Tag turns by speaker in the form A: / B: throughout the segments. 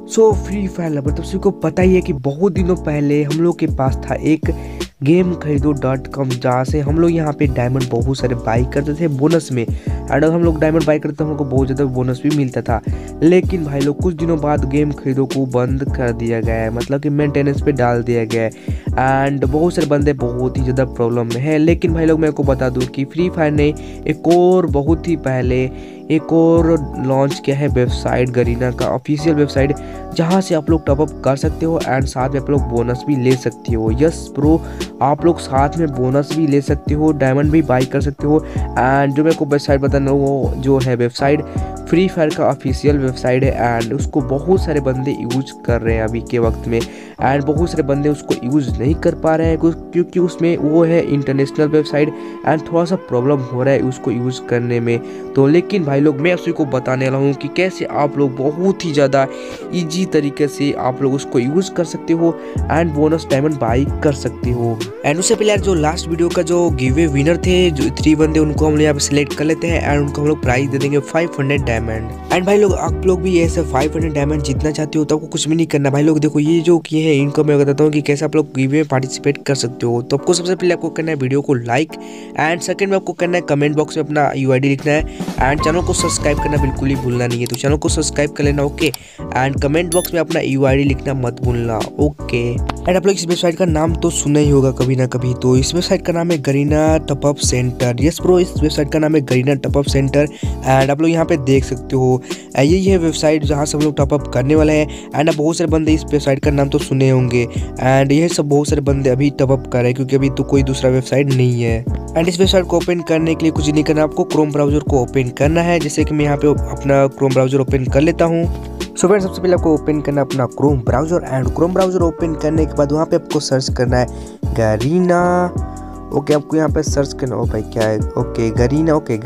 A: Free fire lover तो सभी को पता ही है कि बहुत दिनों पहले हम लोग के पास था एक गेम खरीदो .com, जहाँ से हम लोग यहाँ पे डायमंड बहुत सारे बाई करते थे बोनस में। एंड हम लोग डायमंड बाई करते थे, हम लोग को बहुत ज़्यादा बोनस भी मिलता था। लेकिन भाई लोग कुछ दिनों बाद गेम खरीदो को बंद कर दिया गया है, मतलब कि मेंटेनेंस पे डाल दिया गया है। एंड बहुत सारे बंदे बहुत ही ज़्यादा प्रॉब्लम में है। लेकिन भाई लोग, मैं को बता दूँ कि फ्री फायर ने एक और बहुत ही पहले एक और लॉन्च किया है वेबसाइट, गरीना का ऑफिशियल वेबसाइट, जहां से आप लोग टॉपअप कर सकते हो एंड साथ में आप लोग बोनस भी ले सकते हो। यस ब्रो, आप लोग साथ में बोनस भी ले सकते हो, डायमंड भी बाई कर सकते हो। एंड जो मेरे को वेबसाइट बताना, वो जो है वेबसाइट फ्री फायर का ऑफिशियल वेबसाइट है एंड उसको बहुत सारे बंदे यूज कर रहे हैं अभी के वक्त में। एंड बहुत सारे बंदे उसको यूज़ नहीं कर पा रहे हैं क्योंकि उसमें वो है इंटरनेशनल वेबसाइट एंड थोड़ा सा प्रॉब्लम हो रहा है उसको यूज़ करने में। तो लेकिन भाई लोग, मैं उसी को बताने वाला हूँ कि कैसे आप लोग बहुत ही ज़्यादा इजी तरीके से आप लोग उसको यूज़ कर सकते हो एंड बोनस डायमंड बाई कर सकते हो। एंड उससे पहले यार, जो लास्ट वीडियो का जो गिवे विनर थे, जो 3 बंदे, उनको हम लोग यहाँ पे सिलेक्ट कर लेते हैं एंड उनको हम लोग प्राइस दे देंगे 500 डायमंड। एंड भाई लोग, आप लोग भी ऐसे 500 डायमंड जीतना चाहते हो तो आपको कुछ भी नहीं करना। भाई लोग देखो, ये जो किए हैं इनको मैं बताता हूँ कि कैसे आप लोग गिवे में पार्टिसिपेट कर सकते हो। तो आपको सबसे पहले आपको करना है वीडियो को लाइक एंड सेकंड में आपको करना है कमेंट बॉक्स में अपना यूआईडी लिखना है एंड चैनल को सब्सक्राइब करना बिल्कुल ही भूलना नहीं है। तो चैनल को सब्सक्राइब कर लेना, ओके। एंड कमेंट बॉक्स में अपना यूआईडी लिखना मत भूलना, ओके। एंड आप लोग इस वेबसाइट का नाम तो सुना ही होगा कभी ना कभी। तो इस वेबसाइट का नाम है Garena top up centre. Yes bro, इस वेबसाइट का नाम है गरीना टॉपअप सेंटर। एंड आप लोग यहाँ पे देख सकते हो, यही है वेबसाइट जहाँ से हम लोग टॉपअप करने वाले हैं। एंड अब बहुत सारे बंदे इस वेबसाइट का नाम तो सुने होंगे एंड ये सब बहुत सारे बंदे अभी टॉपअप कर रहे हैं क्योंकि अभी तो कोई दूसरा वेबसाइट नहीं है। एंड इस वेबसाइट को ओपन करने के लिए कुछ नहीं करना, आपको क्रोम ब्राउजर को ओपन करना है। जैसे कि मैं यहाँ पे अपना क्रोम ब्राउजर ओपन कर लेता हूँ। सो फ्रेंड्स, सबसे पहले आपको ओपन करना है अपना Chrome browser and Chrome browser open करने के बाद वहाँ पे आपको सर्च करना है गरीना। ओके, आपको यहाँ पे सर्च करना, ओ भाई क्या है, okay Garena, okay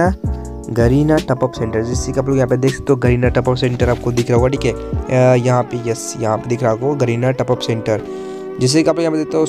A: Garena top up centre. जिससे कि आप लोग यहाँ पे देख सकते हो गरीना टॉपअप सेंटर आपको दिख रहा होगा, ठीक है। यहाँ पे यस, यहाँ पे दिख रहा होगा गरीना टॉपअप सेंटर। जैसे कि आप लोग यहाँ पे देखते हो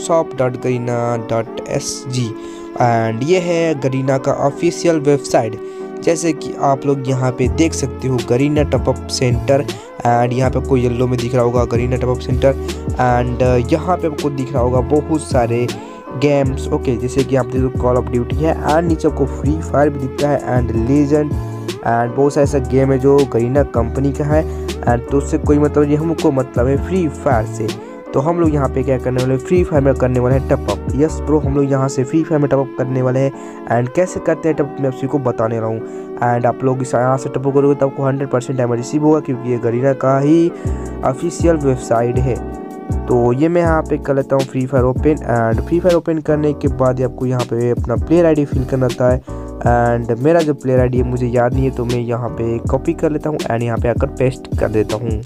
A: shop.garena.sg एंड ये है गरीना का ऑफिशियल वेबसाइट। जैसे कि आप लोग यहाँ पे देख सकते हो गरीना टॉपअप सेंटर एंड यहाँ पे आपको येलो में दिख रहा होगा गरीना टॉपअप सेंटर एंड यहाँ पे आपको दिख रहा होगा बहुत सारे गेम्स, ओके। जैसे कि आप देखो कॉल ऑफ ड्यूटी है एंड नीचे आपको फ्री फायर भी दिखता है एंड लेजेंड एंड बहुत सारे ऐसा गेम है जो गरीना कंपनी का है। एंड तो उससे कोई मतलब नहीं, हमको मतलब है फ्री फायर से। तो हम लोग यहाँ पे क्या करने वाले, फ्री फायर में करने वाले हैं टॉपअप। यस ब्रो, हम लोग यहाँ से फ्री फायर में टॉपअप करने वाले हैं एंड कैसे करते हैं टॉपअप मैं उसी को बताने रहा हूँ। एंड आप लोग इस यहाँ से टॉपअप करोगे तो आपको 100% डायमंड रिसीव होगा क्योंकि ये गरीना का ही ऑफिशियल वेबसाइट है। तो ये मैं यहाँ पे कर लेता हूँ free fire open and free fire open करने के बाद आपको यहाँ पे अपना प्लेयर आईडी फिल करना होता है। एंड मेरा जो प्लेयर आईडी है मुझे याद नहीं है, तो मैं यहाँ पे कॉपी कर लेता हूँ एंड यहाँ पे आकर पेस्ट कर देता हूँ।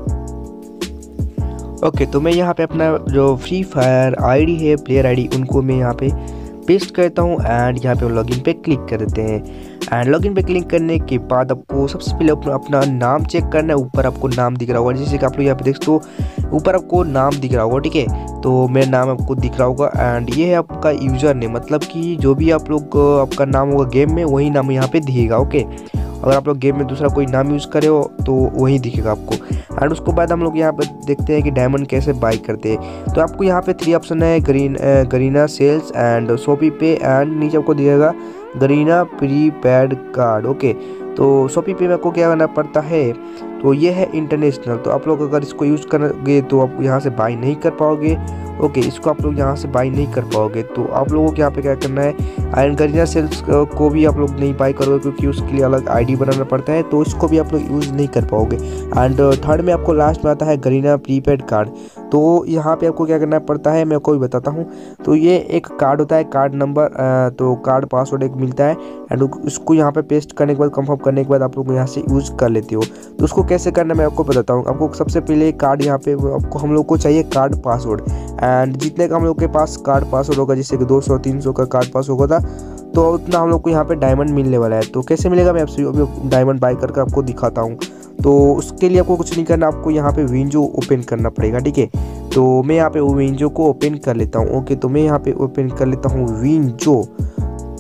A: ओके, तो मैं यहाँ पे अपना जो फ्री फायर आईडी है, प्लेयर आईडी, उनको मैं यहाँ पे पेस्ट करता हूँ एंड यहाँ पे लॉगिन पे क्लिक कर देते हैं। एंड लॉगिन पे क्लिक करने के बाद आपको सबसे पहले अपना नाम चेक करना है। ऊपर आपको नाम दिख रहा होगा, जैसे कि आप लोग यहाँ पे देख सकते हो ऊपर आपको नाम दिख रहा होगा, ठीक है। तो मेरा नाम आपको दिख रहा होगा एंड ये है आपका यूज़र नेम, मतलब कि जो भी आप लोग आपका नाम होगा गेम में वही नाम यहाँ पे दिखेगा, ओके। अगर आप लोग गेम में दूसरा कोई नाम यूज़ करे हो तो वही दिखेगा आपको। एंड उसके बाद हम लोग यहाँ पे देखते हैं कि डायमंड कैसे बाई करते हैं। तो आपको यहाँ पे 3 ऑप्शन है, Garena sales and Shopee pay and नीचे आपको दिखेगा गरीना प्रीपेड कार्ड, ओके। तो शॉपी पे में आपको क्या करना पड़ता है, तो ये है इंटरनेशनल। तो आप लोग अगर इसको यूज़ करोगे तो आप यहाँ से बाई नहीं कर पाओगे, ओके। इसको आप लोग यहाँ से बाई नहीं कर पाओगे। तो आप लोगों को यहाँ पे क्या करना है, एंड गरीना सेल्स को भी आप लोग नहीं बाई करोगे क्योंकि उसके लिए अलग आईडी बनाना पड़ता है, तो इसको भी आप लोग यूज़ नहीं कर पाओगे। एंड थर्ड में आपको लास्ट में आता है गरीना प्रीपेड कार्ड। तो यहाँ पे आपको क्या करना पड़ता है, मैं आपको भी बताता हूँ। तो ये एक कार्ड होता है, कार्ड नंबर, तो कार्ड पासवर्ड एक मिलता है एंड उसको यहाँ पे पेस्ट करने के बाद, कंफर्म करने के बाद आप लोग यहाँ से यूज़ कर लेते हो। तो उसको कैसे करना मैं आपको बताता हूँ। आपको सबसे पहले कार्ड यहाँ पे आपको हम लोग को चाहिए कार्ड पासवर्ड एंड जितने का हम लोग के पास कार्ड पासवर्ड होगा, जैसे कि 200-300 का कार्ड पासवर्ड होगा तो उतना हम लोग को यहाँ पे डायमंड मिलने वाला है। तो कैसे मिलेगा मैं आपसे डायमंड बाई करके आपको दिखाता हूँ। तो उसके लिए आपको कुछ नहीं करना, आपको यहाँ पे विंडो ओपन करना पड़ेगा, ठीक है। तो मैं यहाँ पे विंडो को ओपन कर लेता हूँ, ओके। तो मैं यहाँ पे ओपन कर लेता हूँ विंडो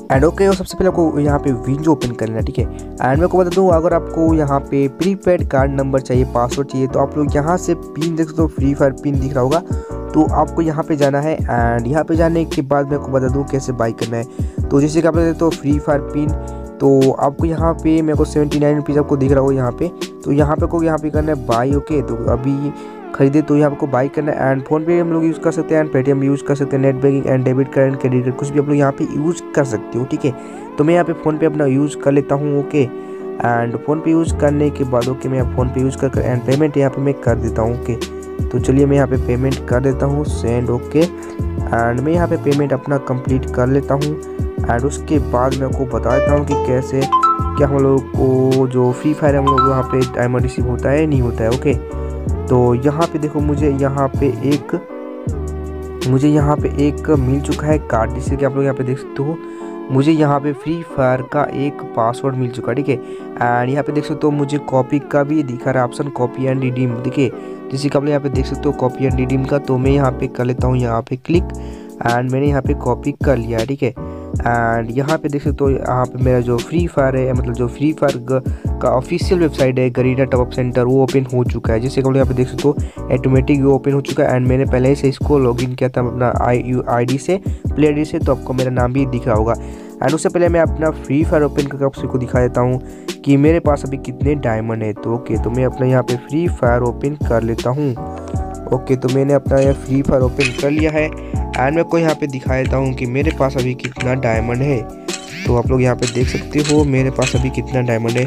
A: एंड ओके, और सबसे पहले आपको यहाँ पे विंडो ओपन करना है, ठीक है। एंड मैं को बता दूँ, अगर आपको यहाँ पे प्रीपेड कार्ड नंबर चाहिए, पासवर्ड चाहिए, तो आप लोग यहाँ से पिन देख सकते हो, फ्री फायर पिन दिख रहा होगा, तो आपको यहाँ पे जाना है। एंड यहाँ पे जाने के बाद मैं आपको बता दूँ कैसे बाई करना है। तो जैसे कि आप देखते हो फ्री फायर पिन, तो आपको यहाँ पे मेरे को 79 रुपीज़ आपको दिख रहा होगा यहाँ पे, तो यहाँ पे को यहाँ पे करना है बाई। ओके, तो अभी खरीदे तो यहाँ आपको बाई करना है। एंड फोन पे हम लोग यूज़ कर सकते हैं, एंड पेटीएम यूज़ कर सकते हैं, net banking and debit card and credit card कुछ भी आप लोग यहाँ पे यूज़ कर सकते हो, ठीक है। तो मैं यहाँ पे फ़ोन पे अपना यूज़ कर लेता हूँ। Okay, and PhonePe use करने के बाद ओके, मैं फ़ोन पे यूज़ कर एंड पेमेंट यहाँ पे मैं कर देता हूँ। ओके, तो चलिए मैं यहाँ पे पेमेंट कर देता हूँ, सेंड। ओके, एंड मैं यहाँ पे पेमेंट अपना कंप्लीट कर लेता हूँ। एंड उसके बाद मैं आपको बता देता हूँ कि कैसे क्या हम लोग को जो फ्री फायर हम लोग वहाँ पे डायमंड रिसीव होता है नहीं होता है। ओके, तो यहाँ पे देखो मुझे यहाँ पे एक मिल चुका है कार्ड, जिससे कि आप लोग यहाँ पे देख सकते हो, मुझे यहाँ पे फ्री फायर का एक पासवर्ड मिल चुका है, ठीक है। एंड यहाँ पे देख सकते हो मुझे कॉपी का भी दिखा रहा है ऑप्शन, कॉपी एंड रिडीम, देखिए जैसे कि आप लोग यहाँ पे देख सकते हो कॉपी एंड रिडीम का। तो मैं यहाँ पे कर लेता हूँ यहाँ पे क्लिक, एंड मैंने यहाँ पे कॉपी कर लिया है, ठीक है। एंड यहाँ पे देख सकते हो यहाँ पे मेरा जो फ्री फायर है, मतलब जो फ्री फायर का ऑफिशियल वेबसाइट है गरीना टॉप अप सेंटर, वो ओपन हो चुका है। जैसे कि आप लोग यहाँ पे देख सकते हो ऑटोमेटिक वो ओपन हो चुका है। एंड मैंने पहले से इसको लॉगिन किया था अपना ID से, प्ले ID से, तो आपको मेरा नाम भी दिख रहा होगा। एंड उससे पहले मैं अपना फ्री फायर ओपन करके आपको दिखा देता हूँ कि मेरे पास अभी कितने डायमंड है। तो ओके, तो मैं अपना यहाँ पे फ्री फायर ओपन कर लेता हूँ। ओके, तो मैंने अपना यह फ्री फायर ओपन कर लिया है। एंड मैं को यहाँ पे दिखा देता हूँ कि मेरे पास अभी कितना डायमंड है। तो आप लोग यहाँ पे देख सकते हो मेरे पास अभी कितना डायमंड है।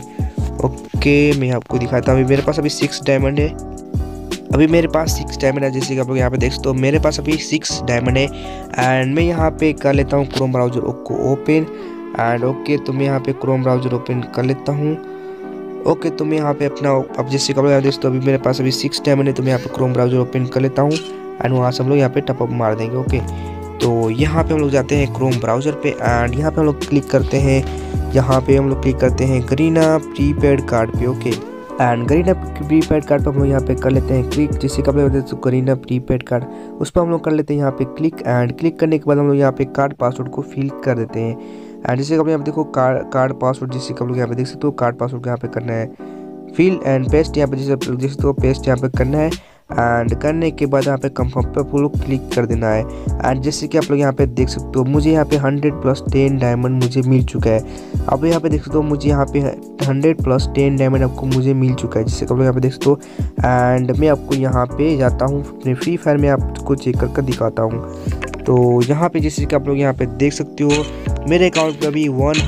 A: ओके, मैं आपको दिखाता हूँ, मेरे पास अभी 6 डायमंड है। अभी मेरे पास 6 डायमंड है, जैसे कि आप लोग यहाँ पे देख सकते हो मेरे पास अभी 6 डायमंड है। एंड मैं यहाँ पे कर लेता हूँ क्रोम ब्राउज़र को ओपन। एंड ओके, तो मैं यहाँ पे क्रोम ब्राउज़र ओपन कर लेता हूँ। ओके, तो मैं यहाँ पे अपना, अब जैसे कि आप लोग यहाँ देख सकते हो अभी मेरे पास अभी 6 डायमंड है, तो मैं यहाँ पे क्रोम ब्राउज़र ओपन कर लेता हूँ। एंड वहाँ से हम लोग यहाँ पे टॉप अप मार देंगे। ओके, तो यहाँ पे हम लोग जाते हैं क्रोम ब्राउज़र पे, एंड यहाँ पे हम लोग क्लिक करते हैं, यहाँ पे हम लोग क्लिक करते हैं गरीना प्रीपेड कार्ड पे। Okay, and Garena prepaid card पर हम लोग यहाँ पे कर लेते हैं क्लिक, जैसे कि आप लोग देखते हो गरीना प्रीपेड कार्ड, उस पर हम लोग कर लेते हैं यहाँ पे क्लिक। एंड क्लिक करने के बाद हम लोग यहाँ पे कार्ड पासवर्ड को फिल कर देते हैं। एंड जैसे कि आप यहाँ पे देखो कार्ड पासवर्ड, जैसे कि आप लोग यहाँ पे देख सकते हो कार्ड पासवर्ड यहाँ पे करना है फिल एंड पेस्ट, यहाँ पे जैसे आप लोग देख सकते हो पेस्ट यहाँ पे करना है। एंड करने के बाद यहाँ पे कंफर्म पे आप लोग क्लिक कर देना है। एंड जैसे कि आप लोग यहाँ पे देख सकते हो मुझे यहाँ पे 100+10 डायमंड मुझे मिल चुका है। अब यहाँ पे देख सकते हो मुझे यहाँ पे 100+10 डायमंड आपको मुझे मिल चुका है, जैसे कि आप लोग यहाँ पे देख सकते हो। एंड मैं आपको यहाँ पे जाता हूँ अपने फ्री फायर में, आपको चेक करके दिखाता हूँ। तो यहाँ पे जैसे कि आप लोग यहाँ पे देख सकते हो मेरे अकाउंट पे अभी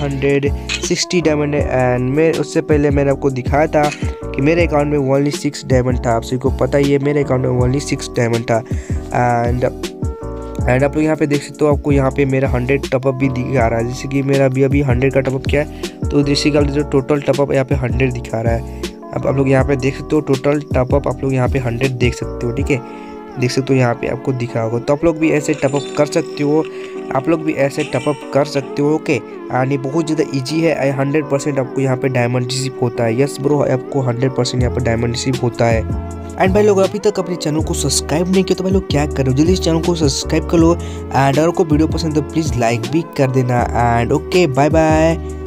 A: 160 डायमंड है। एंड मैं उससे पहले मैंने आपको दिखाया था कि मेरे अकाउंट में ओनली 6 डायमंड था, आप सभी को पता ही है मेरे अकाउंट में ओनली 6 डायमंड था। एंड आप लोग यहाँ पे देख सकते हो आपको यहाँ पे मेरा 100 टॉपअप भी दिखा रहा है, जैसे कि मेरा अभी 100 का टॉपअप किया है, तो जैसे कि जो टोटल टॉपअप यहाँ पे 100 दिखा रहा है। अब आप लोग यहाँ पे देख सकते हो टोटल टॉपअप आप लोग यहाँ पे 100 देख सकते हो, ठीक है, देख सकते हो यहाँ पे आपको दिखा होगा। तो आप लोग भी ऐसे टॉपअप कर सकते हो, आप लोग भी ऐसे टॉपअप कर सकते हो। ओके, एंड ये बहुत ज़्यादा इजी है, 100% आपको यहाँ पे डायमंड रिसीव होता है। यस ब्रो, आपको 100% यहाँ पे डायमंड रिसीव होता है। एंड भाई लोग अभी तक अपने चैनल को सब्सक्राइब नहीं किया तो भाई लोग क्या कर रहे हो, जल्दी इस चैनल को सब्सक्राइब कर लो। एंड अगर को वीडियो पसंद तो प्लीज़ लाइक भी कर देना। And okay, bye bye.